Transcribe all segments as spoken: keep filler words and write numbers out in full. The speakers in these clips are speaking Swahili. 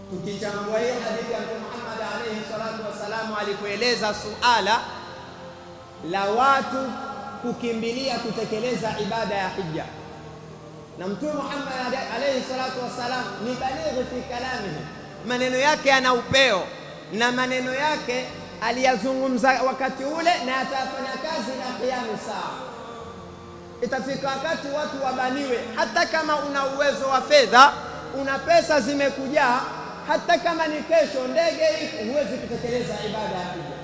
tukichambua hii hadithi ya Mtume Muhammad alayhi salatu wasalam alipoeleza suala la watu kukimbilia kutekeleza ibada ya hija. Na Mtume Muhammad alayhi salatu wasalam ni baligh fi kalamihi, maneno yake yana upeo na maneno yake aliyazungumza wakati ule na atafanya kazi na qiyamu saa. Itafika wakati watu wabaniwe, hata kama una uwezo wa fedha, una pesa zimekujaa, hata kama ni kesho ndege huwezi kutekeleza ibada ya hija.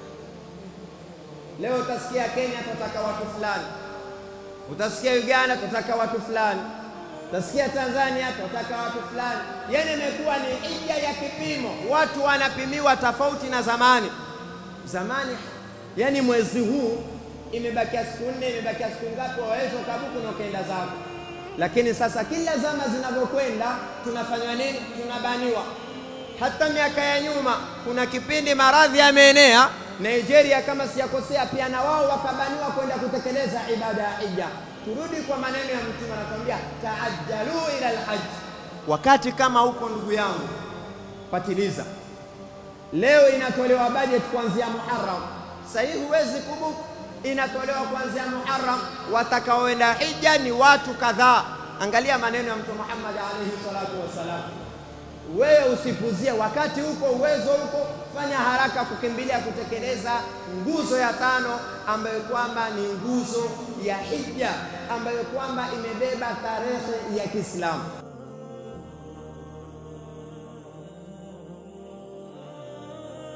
Leo utasikia Kenya tutaka watu fulani, utasikia Uganda tutaka watu fulani, utasikia Tanzania tutaka watu fulani. Yani imekuwa ni hija ya kipimo, watu wanapimiwa tofauti na zamani. Zamani yani mwezi huu imebakia siku nne, imebakia siku ngapi, waweza kabuku na kaenda zako. Lakini sasa kila zama zinavyokwenda tunafanywa nini? Tunabaniwa. Hata miaka ya nyuma kuna kipindi maradhi yameenea Nigeria, kama siyakosea, pia na wao wakabaniwa kwenda kutekeleza ibada ya hija. Turudi kwa maneno ya Mtume, anatuambia taajjalu ila alhajj. Wakati kama huko, ndugu yangu, patiliza. Leo inatolewa budget kuanzia Muharram. Sasa hii huwezi kubuku, inatolewa kuanzia Muharram. Watakaoenda hija ni watu kadhaa. Angalia maneno ya Mtume Muhammad alayhi salatu wasalam. Wewe usipuzie wakati huko, uwezo huko, fanya haraka kukimbilia kutekeleza nguzo ya tano ambayo kwamba ni nguzo ya hija, ambayo kwamba imebeba tarehe ya Kiislamu.